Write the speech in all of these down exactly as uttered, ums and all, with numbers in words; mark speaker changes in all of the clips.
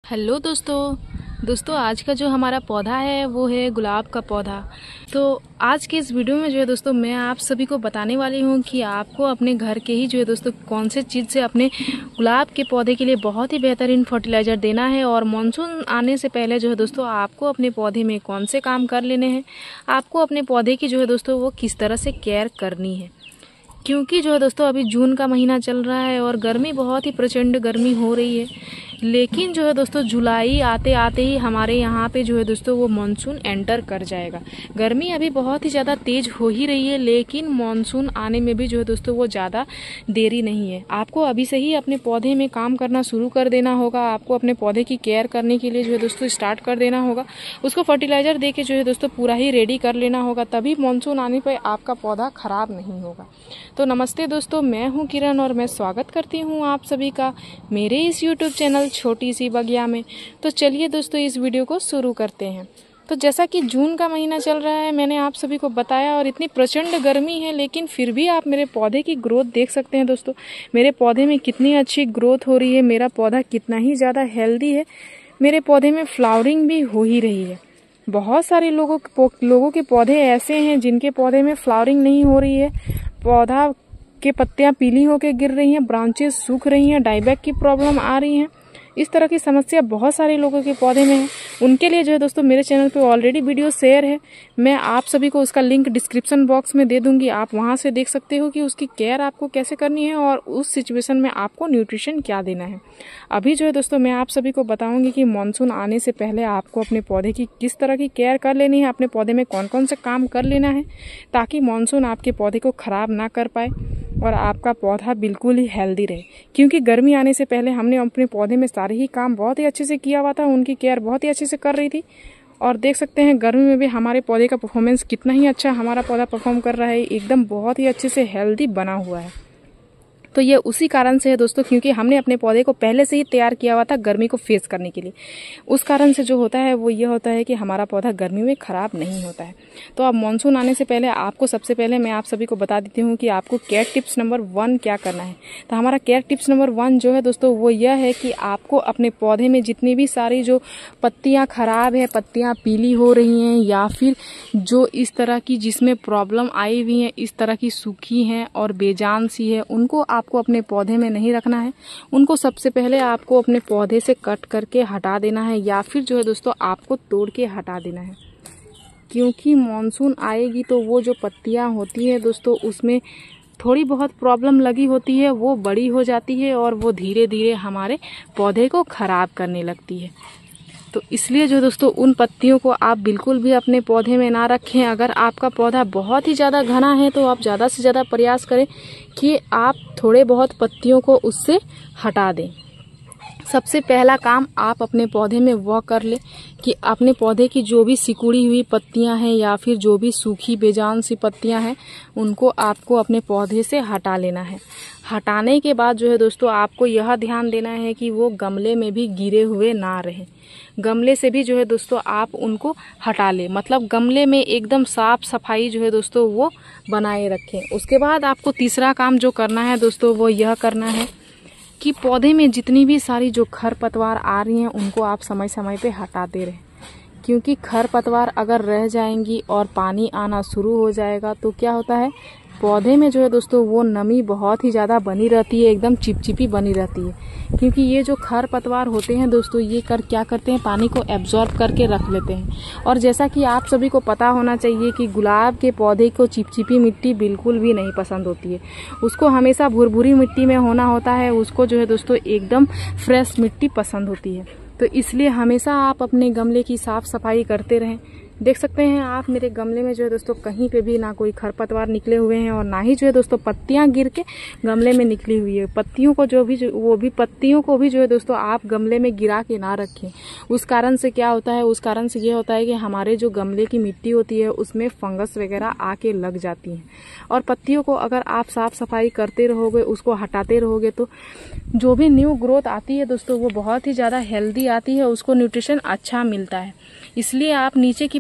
Speaker 1: Hello दोस्तों दोस्तों आज का जो हमारा पौधा है वो है गुलाब का पौधा। तो आज के इस वीडियो में जो है दोस्तों मैं आप सभी को बताने वाली हूँ कि आपको अपने घर के ही जो है दोस्तों कौन से चीज़ से अपने गुलाब के पौधे के लिए बहुत ही बेहतरीन फर्टिलाइज़र देना है, और मानसून आने से पहले जो है दोस्तों आपको अपने पौधे में कौन से काम कर लेने हैं, आपको अपने पौधे की जो है दोस्तों वो किस तरह से केयर करनी है। क्योंकि जो है दोस्तों अभी जून का महीना चल रहा है और गर्मी बहुत ही प्रचंड गर्मी हो रही है, लेकिन जो है दोस्तों जुलाई आते आते ही हमारे यहाँ पे जो है दोस्तों वो मानसून एंटर कर जाएगा। गर्मी अभी बहुत ही ज़्यादा तेज हो ही रही है, लेकिन मानसून आने में भी जो है दोस्तों वो ज़्यादा देरी नहीं है। आपको अभी से ही अपने पौधे में काम करना शुरू कर देना होगा। आपको अपने पौधे की केयर करने के लिए जो है दोस्तों स्टार्ट कर देना होगा। उसको फर्टिलाइज़र दे के जो है दोस्तों पूरा ही रेडी कर लेना होगा, तभी मानसून आने पर आपका पौधा खराब नहीं होगा। तो नमस्ते दोस्तों, मैं हूँ किरण और मैं स्वागत करती हूँ आप सभी का मेरे इस यूट्यूब चैनल छोटी सी बगिया में। तो चलिए दोस्तों इस वीडियो को शुरू करते हैं। तो जैसा कि जून का महीना चल रहा है, मैंने आप सभी को बताया, और इतनी प्रचंड गर्मी है, लेकिन फिर भी आप मेरे पौधे की ग्रोथ देख सकते हैं दोस्तों। मेरे पौधे में कितनी अच्छी ग्रोथ हो रही है, मेरा पौधा कितना ही ज़्यादा हेल्दी है, मेरे पौधे में फ्लावरिंग भी हो ही रही है। बहुत सारे लोगों लोगों के पौधे ऐसे हैं जिनके पौधे में फ्लावरिंग नहीं हो रही है, पौधा के पत्तियां पीली होकर गिर रही हैं, ब्रांचेस सूख रही हैं, डाईबैक की प्रॉब्लम आ रही हैं। इस तरह की समस्या बहुत सारे लोगों के पौधे में है। उनके लिए जो है दोस्तों मेरे चैनल पे ऑलरेडी वीडियो शेयर है, मैं आप सभी को उसका लिंक डिस्क्रिप्शन बॉक्स में दे दूंगी। आप वहां से देख सकते हो कि उसकी केयर आपको कैसे करनी है और उस सिचुएशन में आपको न्यूट्रिशन क्या देना है। अभी जो है दोस्तों मैं आप सभी को बताऊंगी कि मानसून आने से पहले आपको अपने पौधे की किस तरह की केयर कर लेनी है, अपने पौधे में कौन कौन से काम कर लेना है, ताकि मानसून आपके पौधे को खराब ना कर पाए और आपका पौधा बिल्कुल ही हेल्दी रहे। क्योंकि गर्मी आने से पहले हमने अपने पौधे में सारे ही काम बहुत ही अच्छे से किया हुआ था, उनकी केयर बहुत ही अच्छे से कर रही थी, और देख सकते हैं गर्मी में भी हमारे पौधे का परफॉर्मेंस कितना ही अच्छा हमारा पौधा परफॉर्म कर रहा है, एकदम बहुत ही अच्छे से हेल्दी बना हुआ है। तो ये उसी कारण से है दोस्तों, क्योंकि हमने अपने पौधे को पहले से ही तैयार किया हुआ था गर्मी को फेस करने के लिए। उस कारण से जो होता है वो ये होता है कि हमारा पौधा गर्मी में खराब नहीं होता है। तो अब मानसून आने से पहले आपको सबसे पहले मैं आप सभी को बता देती हूँ कि आपको केयर टिप्स नंबर वन क्या करना है। तो हमारा केयर टिप्स नंबर वन जो है दोस्तों वो यह है कि आपको अपने पौधे में जितनी भी सारी जो पत्तियाँ खराब है, पत्तियाँ पीली हो रही हैं, या फिर जो इस तरह की जिसमें प्रॉब्लम आई हुई है, इस तरह की सूखी हैं और बेजान सी है, उनको आपको अपने पौधे में नहीं रखना है। उनको सबसे पहले आपको अपने पौधे से कट करके हटा देना है, या फिर जो है दोस्तों आपको तोड़ के हटा देना है। क्योंकि मानसून आएगी तो वो जो पत्तियां होती है दोस्तों उसमें थोड़ी बहुत प्रॉब्लम लगी होती है, वो बड़ी हो जाती है और वो धीरे धीरे हमारे पौधे को खराब करने लगती है। तो इसलिए जो दोस्तों उन पत्तियों को आप बिल्कुल भी अपने पौधे में ना रखें। अगर आपका पौधा बहुत ही ज़्यादा घना है तो आप ज़्यादा से ज़्यादा प्रयास करें कि आप थोड़े बहुत पत्तियों को उससे हटा दें। सबसे पहला काम आप अपने पौधे में वह कर ले कि अपने पौधे की जो भी सिकुड़ी हुई पत्तियां हैं या फिर जो भी सूखी बेजान सी पत्तियां हैं उनको आपको अपने पौधे से हटा लेना है। हटाने के बाद जो है दोस्तों आपको यह ध्यान देना है कि वो गमले में भी गिरे हुए ना रहें। गमले से भी जो है दोस्तों आप उनको हटा लें, मतलब गमले में एकदम साफ सफाई जो है दोस्तों वो बनाए रखें। उसके बाद आपको तीसरा काम जो करना है दोस्तों वो यह करना है कि पौधे में जितनी भी सारी जो खरपतवार आ रही हैं उनको आप समय समय पे हटाते रहें। क्योंकि खरपतवार अगर रह जाएंगी और पानी आना शुरू हो जाएगा तो क्या होता है, पौधे में जो है दोस्तों वो नमी बहुत ही ज़्यादा बनी रहती है, एकदम चिपचिपी बनी रहती है। क्योंकि ये जो खरपतवार होते हैं दोस्तों ये कर क्या करते हैं, पानी को एब्जॉर्ब करके रख लेते हैं। और जैसा कि आप सभी को पता होना चाहिए कि गुलाब के पौधे को चिपचिपी मिट्टी बिल्कुल भी नहीं पसंद होती है, उसको हमेशा भुरभुरी मिट्टी में होना होता है। उसको जो है दोस्तों एकदम फ्रेश मिट्टी पसंद होती है। तो इसलिए हमेशा आप अपने गमले की साफ सफाई करते रहें। देख सकते हैं आप मेरे गमले में जो है दोस्तों कहीं पे भी ना कोई खरपतवार निकले हुए हैं और ना ही जो है दोस्तों पत्तियां गिर के गमले में निकली हुई है। पत्तियों को जो भी जो वो भी पत्तियों को भी जो है दोस्तों आप गमले में गिरा के ना रखें। उस कारण से क्या होता है, उस कारण से ये होता है कि हमारे जो गमले की मिट्टी होती है उसमें फंगस वगैरह आके लग जाती हैं। और पत्तियों को अगर आप साफ सफाई करते रहोगे, उसको हटाते रहोगे, तो जो भी न्यू ग्रोथ आती है दोस्तों वो बहुत ही ज़्यादा हेल्दी आती है, उसको न्यूट्रिशन अच्छा मिलता है। इसलिए आप नीचे की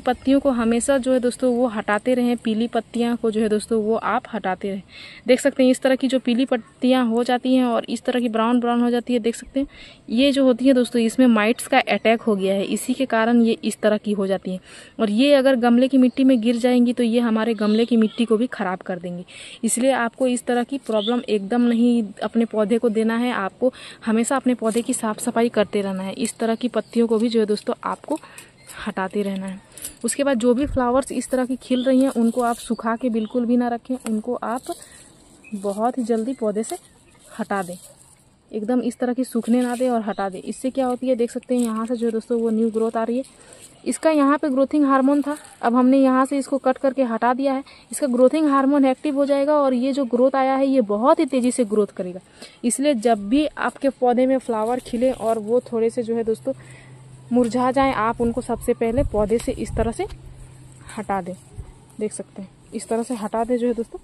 Speaker 1: पत्तियों को हमेशा जो है दोस्तों वो हटाते रहें, पीली पत्तियां को जो है दोस्तों वो आप हटाते रहें। देख सकते हैं इस तरह की जो पीली पत्तियां हो जाती हैं और इस तरह की ब्राउन ब्राउन हो जाती है, देख सकते हैं ये जो होती है दोस्तों इसमें माइट्स का अटैक हो गया है, इसी के कारण ये इस तरह की हो जाती है। और ये अगर गमले की मिट्टी में गिर जाएंगी तो ये हमारे गमले की मिट्टी को भी खराब कर देंगे। इसलिए आपको इस तरह की प्रॉब्लम एकदम नहीं अपने पौधे को देना है। आपको हमेशा अपने पौधे की साफ सफाई करते रहना है। इस तरह की पत्तियों को भी जो है दोस्तों आपको हटाते रहना है। उसके बाद जो भी फ्लावर्स इस तरह की खिल रही हैं उनको आप सुखा के बिल्कुल भी ना रखें, उनको आप बहुत ही जल्दी पौधे से हटा दें, एकदम इस तरह की सूखने ना दें और हटा दें। इससे क्या होती है देख सकते हैं यहाँ से जो है दोस्तों वो न्यू ग्रोथ आ रही है। इसका यहाँ पे ग्रोथिंग हार्मोन था, अब हमने यहाँ से इसको कट करके हटा दिया है। इसका ग्रोथिंग हार्मोन एक्टिव हो जाएगा और ये जो ग्रोथ आया है ये बहुत ही तेज़ी से ग्रोथ करेगा। इसलिए जब भी आपके पौधे में फ्लावर खिले और वो थोड़े से जो है दोस्तों मुरझा जाएं, आप उनको सबसे पहले पौधे से इस तरह से हटा दें। देख सकते हैं इस तरह से हटा दें जो है दोस्तों।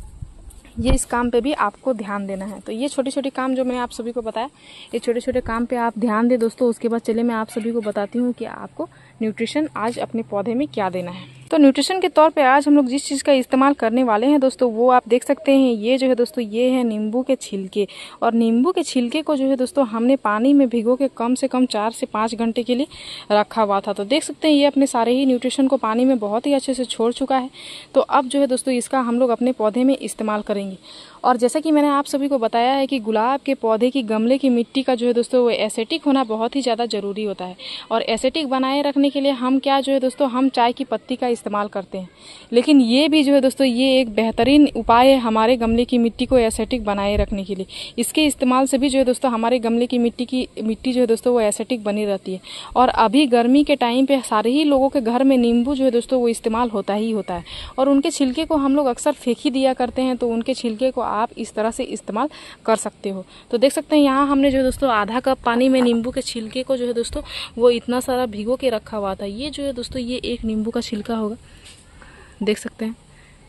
Speaker 1: ये इस काम पे भी आपको ध्यान देना है। तो ये छोटे छोटे काम जो मैंने आप सभी को बताया, ये छोटे छोटे काम पे आप ध्यान दें दोस्तों। उसके बाद चलिए मैं आप सभी को बताती हूँ कि आपको न्यूट्रिशन आज अपने पौधे में क्या देना है। तो न्यूट्रिशन के तौर पे आज हम लोग जिस चीज़ का इस्तेमाल करने वाले हैं दोस्तों वो आप देख सकते हैं। ये जो है दोस्तों ये है नींबू के छिलके, और नींबू के छिलके को जो है दोस्तों हमने पानी में भिगो के कम से कम चार से पाँच घंटे के लिए रखा हुआ था। तो देख सकते हैं ये अपने सारे ही न्यूट्रिशन को पानी में बहुत ही अच्छे से छोड़ चुका है। तो अब जो है दोस्तों इसका हम लोग अपने पौधे में इस्तेमाल करेंगे। और जैसा कि मैंने आप सभी को बताया है कि गुलाब के पौधे की गमले की मिट्टी का जो है दोस्तों वो एसिडिक होना बहुत ही ज़्यादा ज़रूरी होता है। और एसिडिक बनाए रखने के लिए हम क्या जो है दोस्तों हम चाय की पत्ती का इस्तेमाल करते हैं। लेकिन ये भी जो है दोस्तों ये एक बेहतरीन उपाय है हमारे गमले की मिट्टी को एसिडिक बनाए रखने के लिए। इसके इस्तेमाल से भी जो है दोस्तों हमारे गमले की मिट्टी की मिट्टी जो है दोस्तों वो एसिडिक बनी रहती है। और अभी गर्मी के टाइम पे सारे ही लोगों के घर में नींबू जो है दोस्तों वो इस्तेमाल होता ही होता है। और उनके छिलके को हम लोग अक्सर फेंक ही दिया करते हैं, तो उनके छिलके को आप इस तरह से इस्तेमाल कर सकते हो। तो देख सकते हैं यहाँ हमने जो है दोस्तों आधा कप पानी में नींबू के छिलके को जो है दोस्तों वो इतना सारा भिगो के रखा हुआ था। ये जो है दोस्तों ये एक नींबू का छिलका होगा, देख सकते हैं।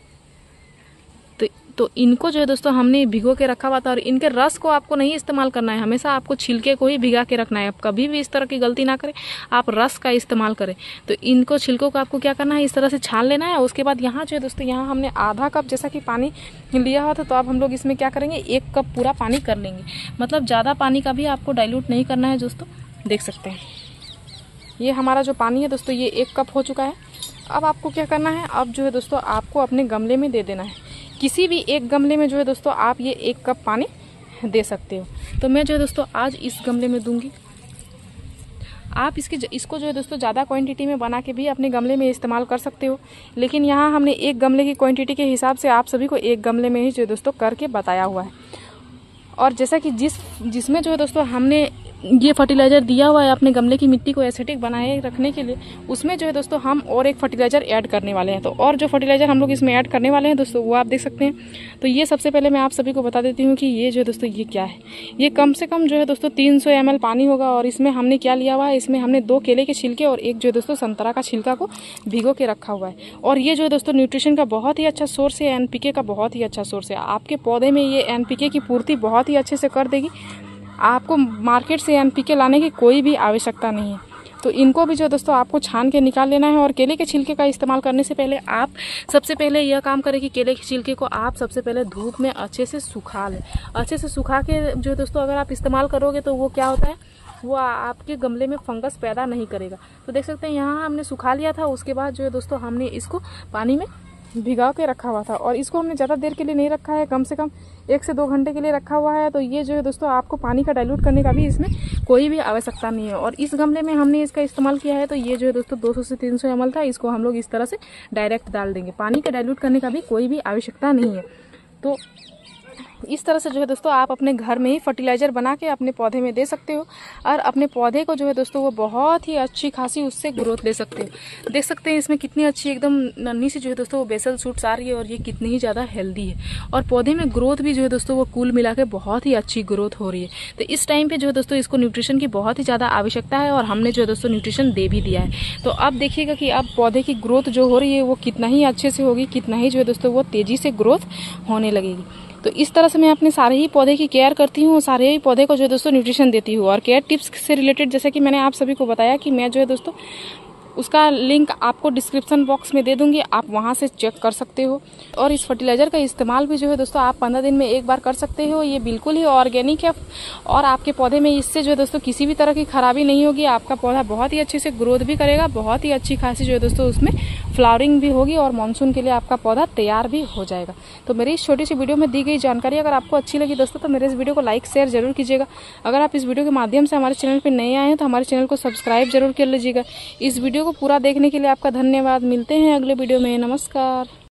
Speaker 1: तो तो इनको जो है दोस्तों हमने भिगो के रखा हुआ था। और इनके रस को आपको नहीं इस्तेमाल करना है, हमेशा आपको छिलके को ही भिगा के रखना है। आप कभी भी इस तरह की गलती ना करें, आप रस का इस्तेमाल करें। तो इनको छिलकों को आपको क्या करना है, इस तरह से छान लेना है। उसके बाद यहाँ जो है दोस्तों यहाँ हमने आधा कप जैसा कि पानी लिया हुआ था, तो अब हम लोग इसमें क्या करेंगे एक कप पूरा पानी कर लेंगे। मतलब ज़्यादा पानी का भी आपको डाइल्यूट नहीं करना है दोस्तों। देख सकते हैं ये हमारा जो पानी है दोस्तों ये एक कप हो चुका है। अब आपको क्या करना है, अब जो है दोस्तों आपको अपने गमले में दे देना है। किसी भी एक गमले में जो है दोस्तों आप ये एक कप पानी दे सकते हो। तो मैं जो है दोस्तों आज इस गमले में दूंगी। आप इसकी इसको जो है दोस्तों ज़्यादा क्वांटिटी में बना के भी अपने गमले में इस्तेमाल कर सकते हो। लेकिन यहाँ हमने एक गमले की क्वांटिटी के हिसाब से आप सभी को एक गमले में ही जो है दोस्तों करके बताया हुआ है। और जैसा कि जिस जिसमें जो है दोस्तों हमने ये फर्टिलाइज़र दिया हुआ है अपने गमले की मिट्टी को एसिडिक बनाए रखने के लिए, उसमें जो है दोस्तों हम और एक फर्टिलाइज़र ऐड करने वाले हैं। तो और जो फर्टिलाइज़र हम लोग इसमें ऐड करने वाले हैं दोस्तों वो आप देख सकते हैं। तो ये सबसे पहले मैं आप सभी को बता देती हूँ कि ये जो है दोस्तों ये क्या है। ये कम से कम जो है दोस्तों तीन सौ एम एल पानी होगा। और इसमें हमने क्या लिया हुआ है, इसमें हमने दो केले के छिलके और एक जो है दोस्तों संतरा का छिलका को भिगो के रखा हुआ है। और ये जो है दोस्तों न्यूट्रिशन का बहुत ही अच्छा सोर्स है, एन पी के का बहुत ही अच्छा सोर्स है। आपके पौधे में ये एन पी के की पूर्ति बहुत ही अच्छे से कर देगी। आपको मार्केट से एन पी के लाने की कोई भी आवश्यकता नहीं है। तो इनको भी जो दोस्तों आपको छान के निकाल लेना है। और केले के छिलके का इस्तेमाल करने से पहले आप सबसे पहले यह काम करें कि केले के छिलके को आप सबसे पहले धूप में अच्छे से सुखा लें। अच्छे से सुखा के जो है दोस्तों अगर आप इस्तेमाल करोगे तो वो क्या होता है, वो आपके गमले में फंगस पैदा नहीं करेगा। तो देख सकते हैं यहाँ हमने सुखा लिया था। उसके बाद जो है दोस्तों हमने इसको पानी में भिगा के रखा हुआ था। और इसको हमने ज़्यादा देर के लिए नहीं रखा है, कम से कम एक से दो घंटे के लिए रखा हुआ है। तो ये जो है दोस्तों आपको पानी का डाइल्यूट करने का भी इसमें कोई भी आवश्यकता नहीं है। और इस गमले में हमने इसका इस्तेमाल किया है तो ये जो है दोस्तों दो सौ से तीन सौ एम एल था। इसको हम लोग इस तरह से डायरेक्ट डाल देंगे, पानी का डाइल्यूट करने का भी कोई भी आवश्यकता नहीं है। तो इस तरह से जो है दोस्तों आप अपने घर में ही फर्टिलाइज़र बना के अपने पौधे में दे सकते हो। और अपने पौधे को जो है दोस्तों वो बहुत ही अच्छी खासी उससे ग्रोथ ले सकते हो। देख सकते हैं इसमें कितनी अच्छी एकदम नन्ही सी जो है दोस्तों वो बेसल शूट्स आ रही है। और ये कितनी ही ज़्यादा हेल्दी है। और पौधे में ग्रोथ भी जो है दोस्तों वो कुल मिला के बहुत ही अच्छी ग्रोथ हो रही है। तो इस टाइम पे जो है दोस्तों इसको न्यूट्रिशन की बहुत ही ज़्यादा आवश्यकता है। और हमने जो है दोस्तों न्यूट्रिशन दे भी दिया है। तो अब देखिएगा कि अब पौधे की ग्रोथ जो हो रही है वो कितना ही अच्छे से होगी, कितना ही जो है दोस्तों वो तेज़ी से ग्रोथ होने लगेगी। तो इस तरह से मैं अपने सारे ही पौधे की केयर करती हूँ, सारे ही पौधे को जो है दोस्तों न्यूट्रिशन देती हूँ। और केयर टिप्स से रिलेटेड जैसे कि मैंने आप सभी को बताया कि मैं जो है दोस्तों उसका लिंक आपको डिस्क्रिप्शन बॉक्स में दे दूंगी, आप वहां से चेक कर सकते हो। और इस फर्टिलाइजर का इस्तेमाल भी जो है दोस्तों आप पंद्रह दिन में एक बार कर सकते हो। ये बिल्कुल ही ऑर्गेनिक है और आपके पौधे में इससे जो है दोस्तों किसी भी तरह की खराबी नहीं होगी। आपका पौधा बहुत ही अच्छे से ग्रोथ भी करेगा, बहुत ही अच्छी खासी जो है दोस्तों उसमें फ्लावरिंग भी होगी और मानसून के लिए आपका पौधा तैयार भी हो जाएगा। तो मेरी इस छोटी सी वीडियो में दी गई जानकारी अगर आपको अच्छी लगी दोस्तों तो मेरे इस वीडियो को लाइक शेयर जरूर कीजिएगा। अगर आप इस वीडियो के माध्यम से हमारे चैनल पर नए आए हैं तो हमारे चैनल को सब्सक्राइब जरूर कर लीजिएगा। इस वीडियो को पूरा देखने के लिए आपका धन्यवाद। मिलते हैं अगले वीडियो में। नमस्कार।